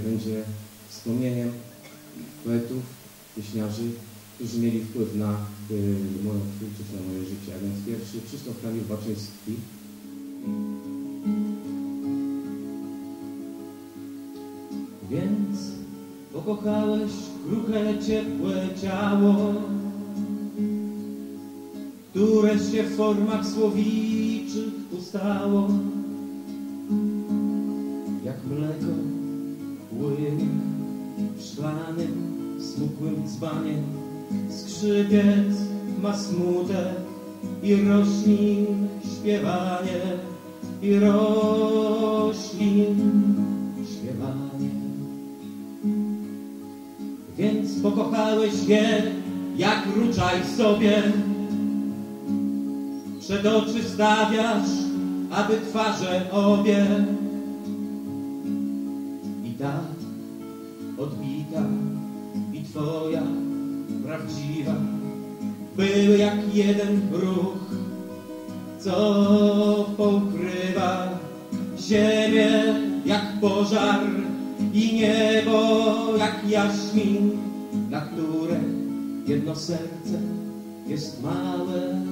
będzie wspomnieniem poetów, pieśniarzy, którzy mieli wpływ na moją twórczość, na moje życie. A więc pierwszy Krzysztof Kamil Baczyński. Więc pokochałeś kruche, ciepłe ciało, które się w formach słowiczych ustało. Jak mleko płynie w szklanym, smukłym dzbanie, skrzypiec ma smutek i roślin śpiewanie, i roślin śpiewanie. Więc pokochałeś je, jak ruczaj sobie, przed oczy stawiasz, aby twarze obie i ta odbita i twoja prawdziwa były jak jeden ruch, co pokrywa ziemię jak pożar i niebo jak jaśmin, na które jedno serce jest małe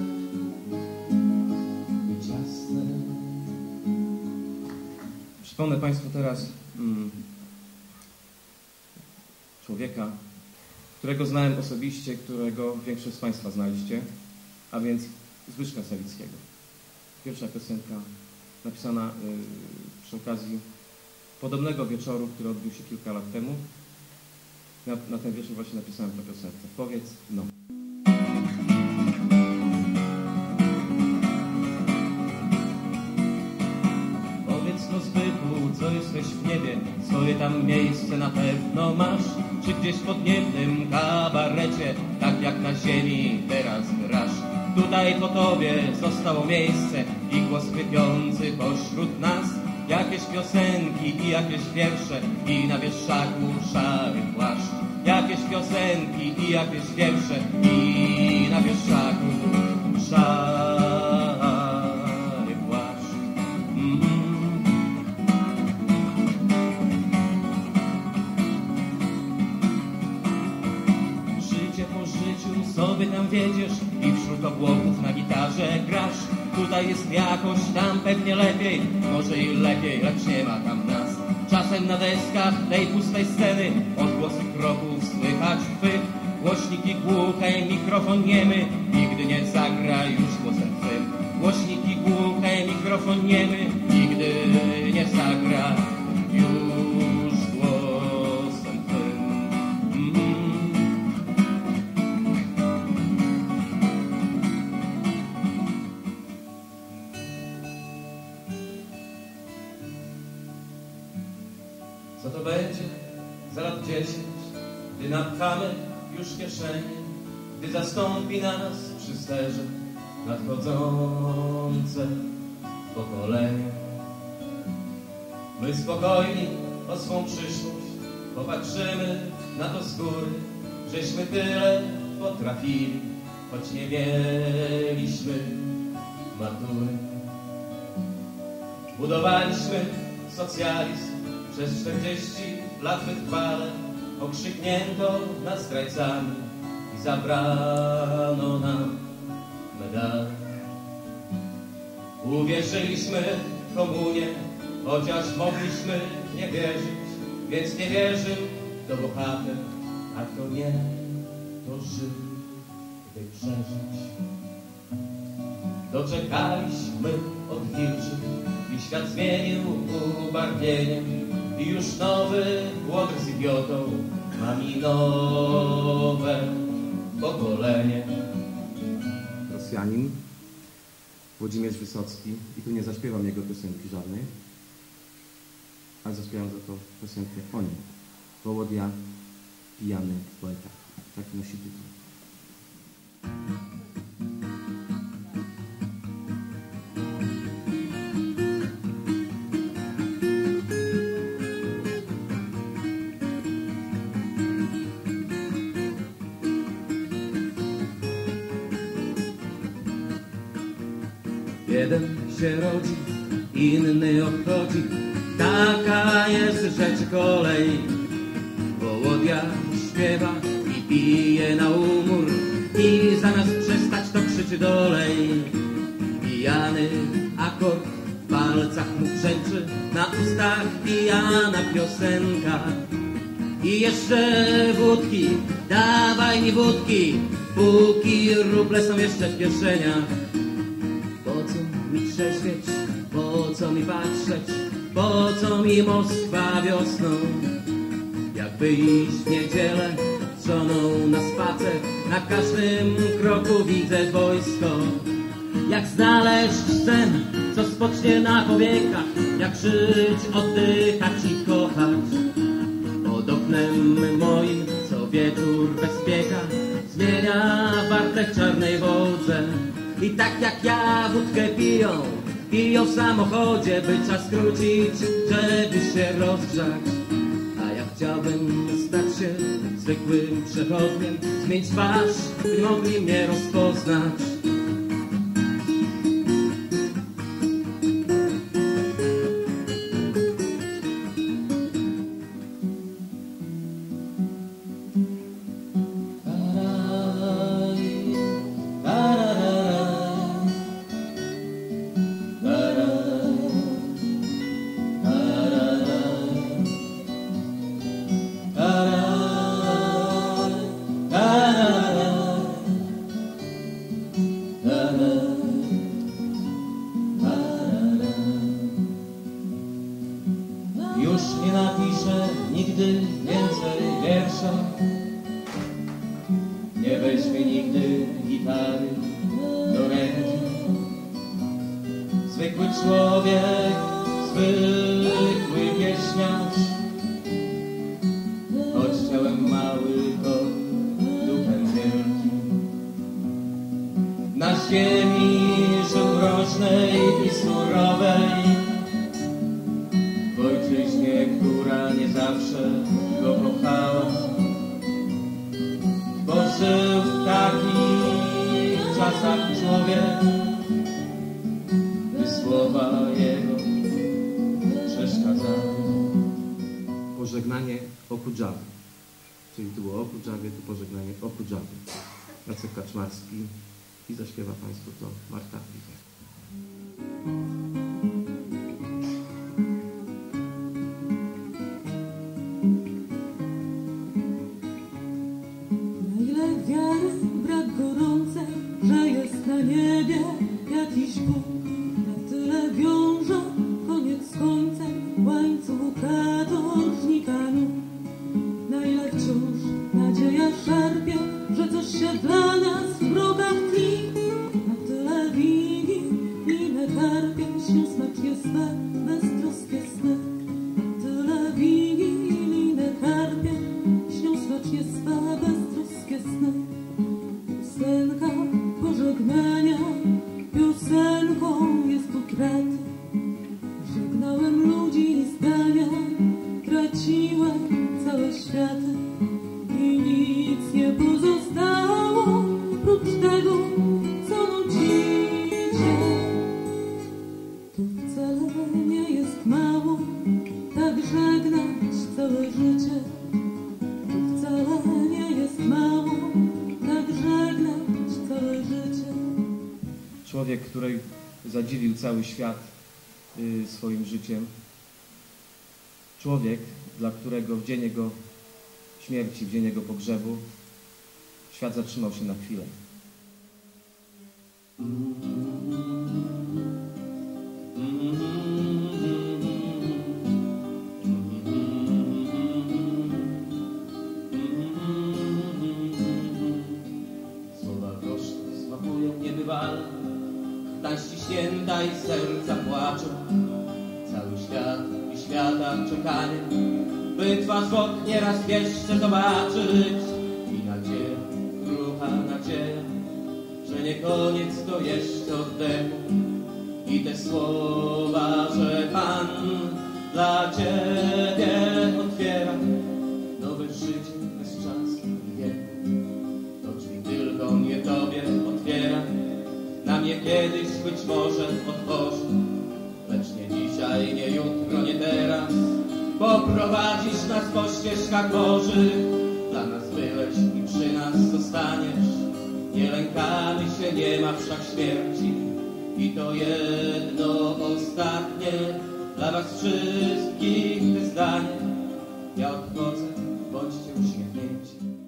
i ciasne. Przypomnę Państwu teraz człowieka, którego znałem osobiście, którego większość z Państwa znaliście, a więc Zbyszka Sawickiego. Pierwsza piosenka napisana przy okazji podobnego wieczoru, który odbył się kilka lat temu. Na ten wieczór właśnie napisałem tę piosenkę. Powiedz no. Powiedz no Zbychu, co jesteś w niebie, swoje tam miejsce na pewno masz, czy gdzieś w podniebnym kabarecie, tak jak na ziemi teraz grasz. Tutaj po tobie zostało miejsce i głos chwypiący pośród nas, jakieś piosenki i jakieś wiersze i na wieszaku szary płaszcz. Jakieś piosenki i jakieś wiersze i na wieszaku szary płaszcz. Życie po życiu sobie tam wiedziesz i wśród obłoków na gitarze grasz. Tutaj jest jakoś, tam pewnie lepiej, może i lepiej, lecz nie ma tam nas. Czasem na deskach tej pustej sceny odgłosy kroków słychać twych. Głośniki głuche, mikrofon niemy, nigdy nie zagra już głosem twym. Głośniki głuche, mikrofon niemy, nigdy nie zagra już głosem twym. Co to będzie za lat 10, gdy napchamy już kieszenie, gdy zastąpi nas przy sterze nadchodzące pokolenie. My spokojni o swą przyszłość popatrzymy na to z góry, żeśmy tyle potrafili, choć nie mieliśmy matury. Budowaliśmy socjalizm przez 40 lat wytrwale, okrzyknięto nas zdrajcami i zabrano nam medale. Uwierzyliśmy w komunię, chociaż mogliśmy nie wierzyć, więc nie wierzył to bohater, a kto nie, to żył, by przeżyć. Doczekaliśmy od wilczy i świat zmienił ubarwienie i już nowy Łotr z idiotą ma mi nowe pokolenie. Rosjanin Włodzimierz Wysocki, i tu nie zaśpiewam jego piosenki żadnej, ale zaśpiewam za to piosenkę o nim. Wołodia, pijany poeta. Taki nosi tytuł. Jeden się rodzi, inny odchodzi, Taka jest rzecz kolej. Wołodia śpiewa i pije na umór i zamiast przestać to krzyczy dolej. Pijany akord w palcach mu brzęczy, na ustach pijana piosenka. I jeszcze wódki, dawaj mi wódki, póki ruble są jeszcze w kieszeniach. Po co mi trzeźwieć, po co mi patrzeć, po co mi Moskwa wiosną? Jakby iść w niedzielę z żoną na spacer, na każdym kroku widzę wojsko. Jak znaleźć sen, co spocznie na powiekach, jak żyć, oddychać i kochać. Pod oknem moim co wieczór bezpieka zmienia wartę w czarnej wodze. I tak jak ja wódkę piją w samochodzie, by czas skrócić, żeby się rozgrzać. A ja chciałbym stać się zwykłym przechodniem, zmienić twarz, by mogli mnie rozpoznać. Już nie napiszę nigdy więcej wiersza, nie weźmie nigdy gitary do ręki. Zwykły człowiek, zwykły pieśniarz, choć chciałem mały, to duchem wielki. Na ziemi żył mrocznej i surowej, w ojczyźnie, która nie zawsze go kochała, bo żył w takich czasach człowiek, by słowa jego przeszkadzały. Pożegnanie Okudżawy. Czyli tu było Okudżawie, tu pożegnanie Okudżawy. Jacek Kaczmarski i zaśpiewa Państwu to Marta Wicher. Brak gorącej, że jest na niebie jakiś Bóg. Na tyle wiąże koniec z końcem łańcuch katorżnika nóg. Na ile wciąż nadzieja szarpie, że coś się dla nas w mrokach tli. Na tyle linę karpie śnią smacznie swe beztroskie sny. Na tyle linę karpie śnią smacznie swe beztroskie sny. Piosenka pożegnania, piosenką jest tu krat. Żegnałem ludzi i zdania, traciłem całe światy i nic nie pozostało prócz tego, co nucicie. To wcale nie jest mało, tak żegnać całe życie. To wcale nie jest mało, tak żegnać całe życie. Człowiek, który zadziwił cały świat swoim życiem. Człowiek, dla którego w dzień jego śmierci, w dzień jego pogrzebu świat zatrzymał się na chwilę. Słowa gorzkie smakują niebywale, ta ściśnięta i serca płaczą. Cały świat i świata czekanie, by twarz w oknie raz jeszcze zobaczyć. I nadzieja, krucha nadzieja, że nie koniec to jeszcze oddechu. I te słowa, że Pan dla Ciebie otwiera nowe życie bez czasu i wieku. To drzwi tylko nie Tobie otwiera, na mnie kiedyś być może otworzy, lecz nie dzisiaj, nie jutro, nie teraz. Poprowadzisz nas po ścieżkach bożych, dla nas byłeś i przy nas zostaniesz. Nie lękamy się, nie ma wszak śmierci. I to jedno ostatnie, dla was wszystkich te zdanie. Ja odchodzę, bądźcie uśmiechnięci.